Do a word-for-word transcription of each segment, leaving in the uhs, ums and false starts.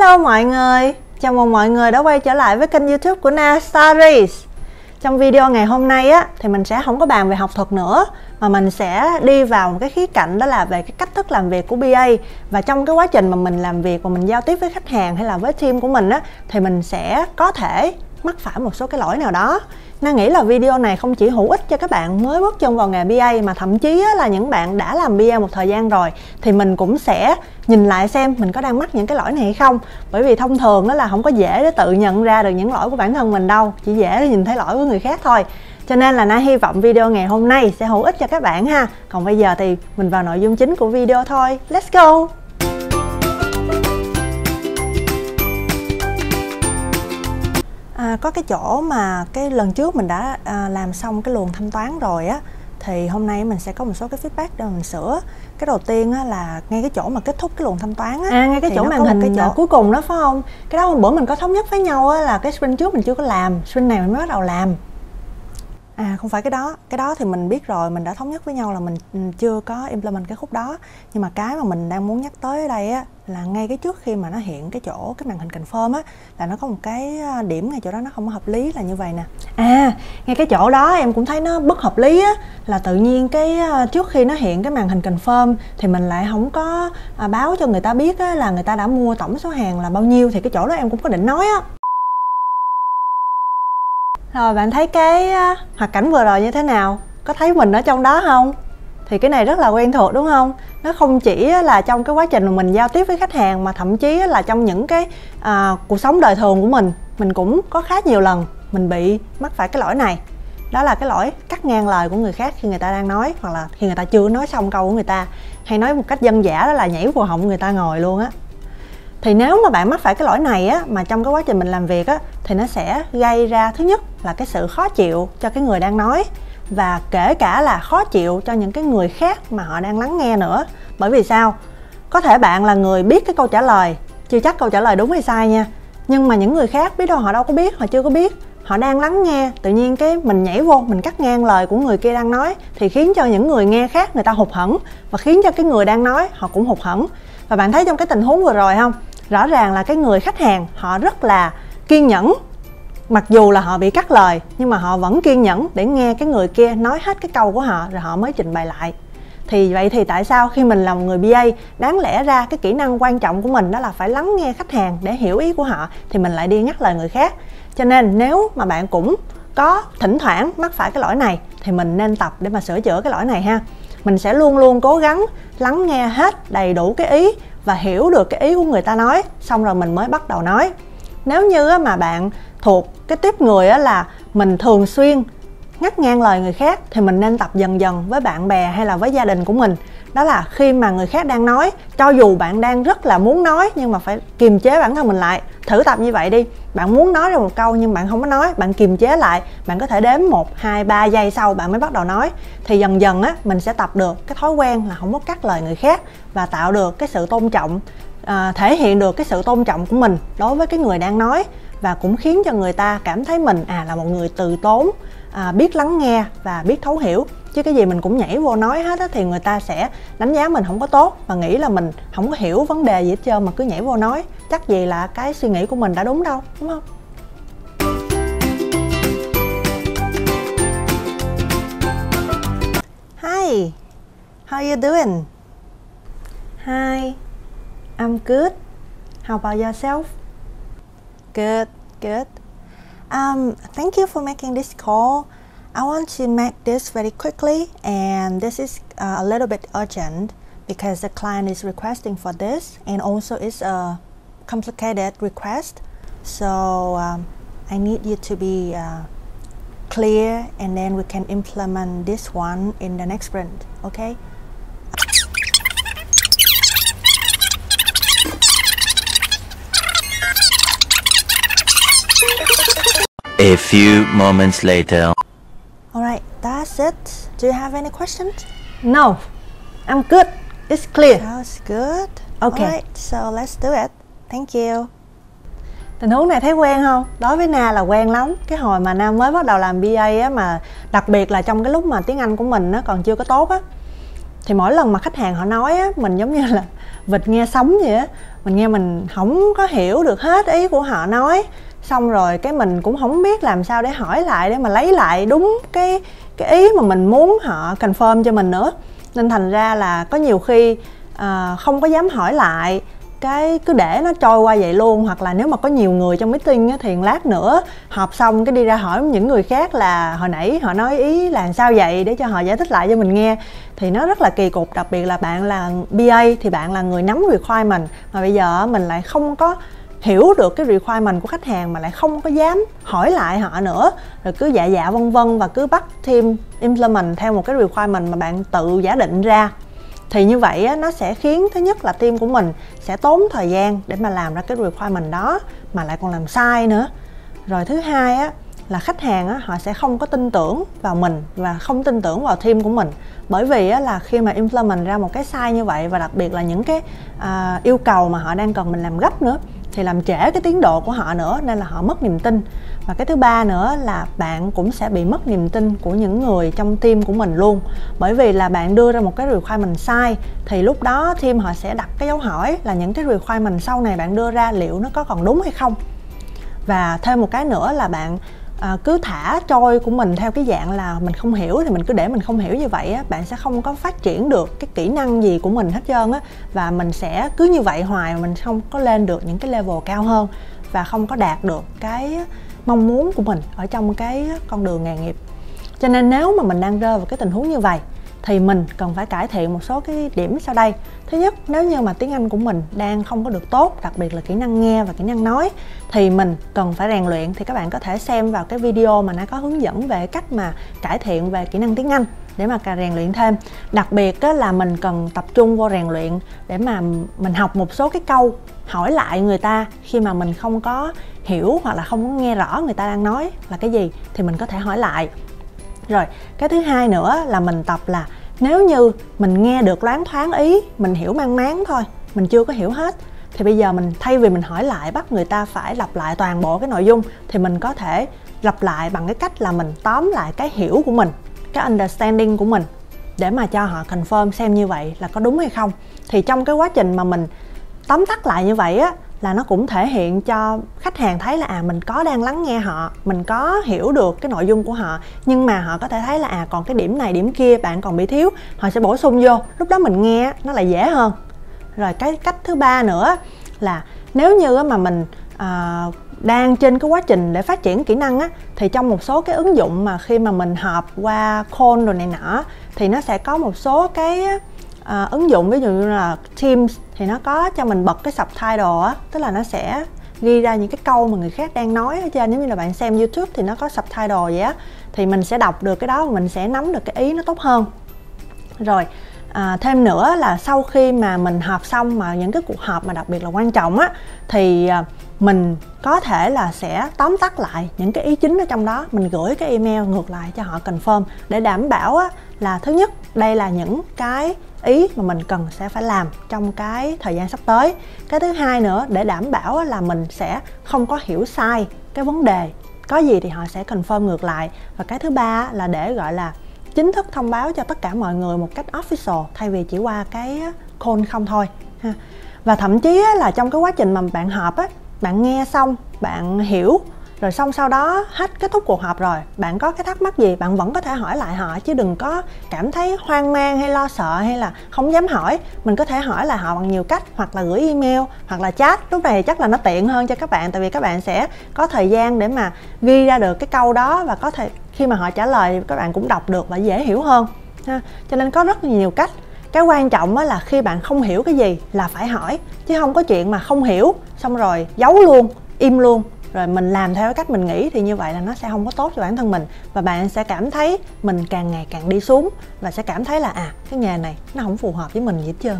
Hello mọi người, chào mừng mọi người đã quay trở lại với kênh YouTube của Na Stories. Trong video ngày hôm nay á thì mình sẽ không có bàn về học thuật nữa, mà mình sẽ đi vào một cái khía cạnh, đó là về cái cách thức làm việc của bê a. Và trong cái quá trình mà mình làm việc và mình giao tiếp với khách hàng hay là với team của mình á, thì mình sẽ có thể mắc phải một số cái lỗi nào đó. Na nghĩ là video này không chỉ hữu ích cho các bạn mới bước chân vào nghề bê a, mà thậm chí là những bạn đã làm bê a một thời gian rồi thì mình cũng sẽ nhìn lại xem mình có đang mắc những cái lỗi này hay không. Bởi vì thông thường đó là không có dễ để tự nhận ra được những lỗi của bản thân mình đâu, chỉ dễ để nhìn thấy lỗi của người khác thôi. Cho nên là Na hy vọng video ngày hôm nay sẽ hữu ích cho các bạn ha. Còn bây giờ thì mình vào nội dung chính của video thôi. Let's go! À, có cái chỗ mà cái lần trước mình đã à, làm xong cái luồng thanh toán rồi á, thì hôm nay mình sẽ có một số cái feedback để mình sửa. Cái đầu tiên á, là ngay cái chỗ mà kết thúc cái luồng thanh toán á, à, ngay cái chỗ màn hình cái chỗ cuối cùng đó phải không? Cái đó hôm bữa mình có thống nhất với nhau á, là cái sprint trước mình chưa có làm, sprint này mình mới bắt đầu làm. À không phải cái đó, cái đó thì mình biết rồi, mình đã thống nhất với nhau là mình chưa có implement cái khúc đó. Nhưng mà cái mà mình đang muốn nhắc tới ở đây á, là ngay cái trước khi mà nó hiện cái chỗ cái màn hình confirm á, là nó có một cái điểm ngay chỗ đó nó không hợp lý là như vậy nè. À ngay cái chỗ đó em cũng thấy nó bất hợp lý á, là tự nhiên cái trước khi nó hiện cái màn hình confirm thì mình lại không có à, báo cho người ta biết á, là người ta đã mua tổng số hàng là bao nhiêu. Thì cái chỗ đó em cũng có định nói á. Rồi bạn thấy cái uh, hoạt cảnh vừa rồi như thế nào? Có thấy mình ở trong đó không? Thì cái này rất là quen thuộc đúng không? Nó không chỉ là trong cái quá trình mà mình giao tiếp với khách hàng, mà thậm chí là trong những cái uh, cuộc sống đời thường của mình. Mình cũng có khá nhiều lần mình bị mắc phải cái lỗi này. Đó là cái lỗi cắt ngang lời của người khác khi người ta đang nói, hoặc là khi người ta chưa nói xong câu của người ta. Hay nói một cách dân dã đó là nhảy vào họng người ta ngồi luôn á. Thì nếu mà bạn mắc phải cái lỗi này á, mà trong cái quá trình mình làm việc á, thì nó sẽ gây ra thứ nhất là cái sự khó chịu cho cái người đang nói, và kể cả là khó chịu cho những cái người khác mà họ đang lắng nghe nữa. Bởi vì sao? Có thể bạn là người biết cái câu trả lời, chưa chắc câu trả lời đúng hay sai nha, nhưng mà những người khác biết đâu, họ đâu có biết, họ chưa có biết, họ đang lắng nghe, tự nhiên cái mình nhảy vô, mình cắt ngang lời của người kia đang nói, thì khiến cho những người nghe khác người ta hụt hẫng, và khiến cho cái người đang nói họ cũng hụt hẫng. Và bạn thấy trong cái tình huống vừa rồi không? Rõ ràng là cái người khách hàng họ rất là kiên nhẫn, mặc dù là họ bị cắt lời nhưng mà họ vẫn kiên nhẫn để nghe cái người kia nói hết cái câu của họ rồi họ mới trình bày lại. Thì vậy thì tại sao khi mình là một người bê a, đáng lẽ ra cái kỹ năng quan trọng của mình đó là phải lắng nghe khách hàng để hiểu ý của họ, thì mình lại đi ngắt lời người khác. Cho nên nếu mà bạn cũng có thỉnh thoảng mắc phải cái lỗi này thì mình nên tập để mà sửa chữa cái lỗi này ha. Mình sẽ luôn luôn cố gắng lắng nghe hết đầy đủ cái ý và hiểu được cái ý của người ta nói, xong rồi mình mới bắt đầu nói. Nếu như mà bạn thuộc cái tiếp người là mình thường xuyên ngắt ngang lời người khác, thì mình nên tập dần dần với bạn bè hay là với gia đình của mình. Đó là khi mà người khác đang nói, cho dù bạn đang rất là muốn nói nhưng mà phải kiềm chế bản thân mình lại. Thử tập như vậy đi. Bạn muốn nói ra một câu nhưng bạn không có nói, bạn kiềm chế lại. Bạn có thể đếm một, hai, ba giây sau bạn mới bắt đầu nói. Thì dần dần á, mình sẽ tập được cái thói quen là không có cắt lời người khác, và tạo được cái sự tôn trọng, à, thể hiện được cái sự tôn trọng của mình đối với cái người đang nói. Và cũng khiến cho người ta cảm thấy mình à là một người từ tốn, à, biết lắng nghe và biết thấu hiểu. Chứ cái gì mình cũng nhảy vô nói hết á, thì người ta sẽ đánh giá mình không có tốt và nghĩ là mình không có hiểu vấn đề gì hết trơn mà cứ nhảy vô nói. Chắc gì là cái suy nghĩ của mình đã đúng đâu, đúng không? Hi, how you doing? Hi, I'm good. How about yourself? Good, good. Um, thank you for making this call. I want to make this very quickly, and this is uh, a little bit urgent because the client is requesting for this, and also it's a complicated request. So um, I need you to be uh, clear, and then we can implement this one in the next sprint, okay? A few moments later. Alright, that's it. Do you have any questions? No, I'm good. It's clear. That's good. Okay. Alright, so let's do it. Thank you. Tình huống này thấy quen không? Đối với Na là quen lắm. Cái hồi mà Na mới bắt đầu làm bê a á, mà đặc biệt là trong cái lúc mà tiếng Anh của mình nó còn chưa có tốt á, Thì mỗi lần mà khách hàng họ nói á, mình giống như là vịt nghe sấm vậy á, mình nghe mình không có hiểu được hết ý của họ nói, xong rồi cái mình cũng không biết làm sao để hỏi lại để mà lấy lại đúng cái cái ý mà mình muốn họ confirm cho mình nữa. Nên thành ra là có nhiều khi à, không có dám hỏi lại, cái cứ để nó trôi qua vậy luôn. Hoặc là nếu mà có nhiều người trong meeting á, thì lát nữa họp xong cái đi ra hỏi những người khác là hồi nãy họ nói ý là sao vậy, để cho họ giải thích lại cho mình nghe. Thì nó rất là kỳ cục, đặc biệt là bạn là bê a thì bạn là người nắm requirement, mà bây giờ mình lại không có hiểu được cái requirement của khách hàng mà lại không có dám hỏi lại họ nữa, rồi cứ dạ dạ vân vân và cứ bắt team implement theo một cái requirement mà bạn tự giả định ra. Thì như vậy á, nó sẽ khiến thứ nhất là team của mình sẽ tốn thời gian để mà làm ra cái requirement đó mà lại còn làm sai nữa. Rồi thứ hai á, là khách hàng á, họ sẽ không có tin tưởng vào mình và không tin tưởng vào team của mình. Bởi vì á, là khi mà implement ra một cái sai như vậy, và đặc biệt là những cái à, yêu cầu mà họ đang cần mình làm gấp nữa, thì làm trễ cái tiến độ của họ nữa, nên là họ mất niềm tin. Và cái thứ ba nữa là bạn cũng sẽ bị mất niềm tin của những người trong team của mình luôn. Bởi vì là bạn đưa ra một cái requirement sai, thì lúc đó team họ sẽ đặt cái dấu hỏi là những cái requirement sau này bạn đưa ra liệu nó có còn đúng hay không. Và thêm một cái nữa là bạn à, cứ thả trôi của mình theo cái dạng là mình không hiểu thì mình cứ để mình không hiểu như vậy á, bạn sẽ không có phát triển được cái kỹ năng gì của mình hết trơn á. Và mình sẽ cứ như vậy hoài mà mình không có lên được những cái level cao hơn và không có đạt được cái mong muốn của mình ở trong cái con đường nghề nghiệp. Cho nên nếu mà mình đang rơi vào cái tình huống như vậy thì mình cần phải cải thiện một số cái điểm sau đây. Thứ nhất, nếu như mà tiếng Anh của mình đang không có được tốt, đặc biệt là kỹ năng nghe và kỹ năng nói, thì mình cần phải rèn luyện. Thì các bạn có thể xem vào cái video mà nó có hướng dẫn về cách mà cải thiện về kỹ năng tiếng Anh để mà rèn luyện thêm. Đặc biệt là mình cần tập trung vô rèn luyện để mà mình học một số cái câu hỏi lại người ta khi mà mình không có hiểu hoặc là không có nghe rõ người ta đang nói là cái gì, thì mình có thể hỏi lại. Rồi, cái thứ hai nữa là mình tập là nếu như mình nghe được loáng thoáng ý, mình hiểu mang máng thôi, mình chưa có hiểu hết, thì bây giờ mình thay vì mình hỏi lại bắt người ta phải lặp lại toàn bộ cái nội dung, thì mình có thể lặp lại bằng cái cách là mình tóm lại cái hiểu của mình, cái understanding của mình, để mà cho họ confirm xem như vậy là có đúng hay không. Thì trong cái quá trình mà mình tóm tắt lại như vậy á, là nó cũng thể hiện cho khách hàng thấy là à mình có đang lắng nghe họ, mình có hiểu được cái nội dung của họ, nhưng mà họ có thể thấy là à còn cái điểm này điểm kia bạn còn bị thiếu, họ sẽ bổ sung vô, lúc đó mình nghe nó lại dễ hơn. Rồi cái cách thứ ba nữa là nếu như mà mình à, đang trên cái quá trình để phát triển kỹ năng á, thì trong một số cái ứng dụng mà khi mà mình họp qua call rồi này nọ, thì nó sẽ có một số cái À, ứng dụng ví dụ như là Teams thì nó có cho mình bật cái subtitle á, tức là nó sẽ ghi ra những cái câu mà người khác đang nói ở trên. Giống như là bạn xem YouTube thì nó có subtitle vậy á, thì mình sẽ đọc được cái đó và mình sẽ nắm được cái ý nó tốt hơn. Rồi à, thêm nữa là sau khi mà mình họp xong, mà những cái cuộc họp mà đặc biệt là quan trọng á, thì à, mình có thể là sẽ tóm tắt lại những cái ý chính ở trong đó, mình gửi cái email ngược lại cho họ confirm, để đảm bảo á, là thứ nhất đây là những cái ý mà mình cần sẽ phải làm trong cái thời gian sắp tới. Cái thứ hai nữa, để đảm bảo là mình sẽ không có hiểu sai cái vấn đề, có gì thì họ sẽ confirm ngược lại. Và cái thứ ba là để gọi là chính thức thông báo cho tất cả mọi người một cách official, thay vì chỉ qua cái call không thôi ha. Và thậm chí là trong cái quá trình mà bạn họp á, bạn nghe xong, bạn hiểu rồi, xong sau đó hết kết thúc cuộc họp rồi, bạn có cái thắc mắc gì bạn vẫn có thể hỏi lại họ, chứ đừng có cảm thấy hoang mang hay lo sợ hay là không dám hỏi. Mình có thể hỏi lại họ bằng nhiều cách, hoặc là gửi email hoặc là chat. Lúc này chắc là nó tiện hơn cho các bạn, tại vì các bạn sẽ có thời gian để mà ghi ra được cái câu đó, và có thể khi mà họ trả lời các bạn cũng đọc được và dễ hiểu hơn ha. Cho nên có rất nhiều cách. Cái quan trọng là khi bạn không hiểu cái gì là phải hỏi, chứ không có chuyện mà không hiểu xong rồi giấu luôn, im luôn, rồi mình làm theo cái cách mình nghĩ, thì như vậy là nó sẽ không có tốt cho bản thân mình. Và bạn sẽ cảm thấy mình càng ngày càng đi xuống, và sẽ cảm thấy là à cái nghề này nó không phù hợp với mình gì hết trơn.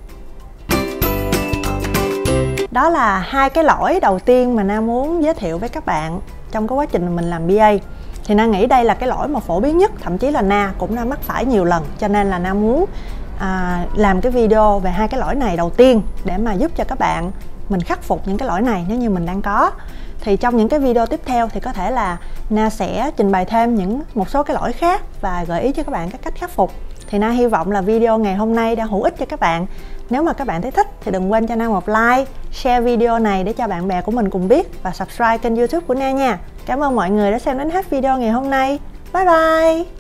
Đó là hai cái lỗi đầu tiên mà Na muốn giới thiệu với các bạn trong cái quá trình mà mình làm bê a. Thì Na nghĩ đây là cái lỗi mà phổ biến nhất, thậm chí là Na cũng đã mắc phải nhiều lần. Cho nên là Na muốn à, làm cái video về hai cái lỗi này đầu tiên, để mà giúp cho các bạn mình khắc phục những cái lỗi này nếu như mình đang có. Thì trong những cái video tiếp theo thì có thể là Na sẽ trình bày thêm những một số cái lỗi khác và gợi ý cho các bạn các cách khắc phục. Thì Na hy vọng là video ngày hôm nay đã hữu ích cho các bạn. Nếu mà các bạn thấy thích thì đừng quên cho Na một like, share video này để cho bạn bè của mình cùng biết và subscribe kênh YouTube của Na nha. Cảm ơn mọi người đã xem đến hết video ngày hôm nay. Bye bye!